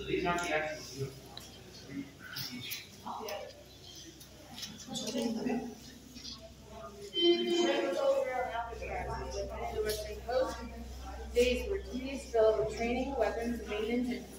these aren't the actual uniforms. The western coast. Days were tedious, filled with training, weapons, maintenance, and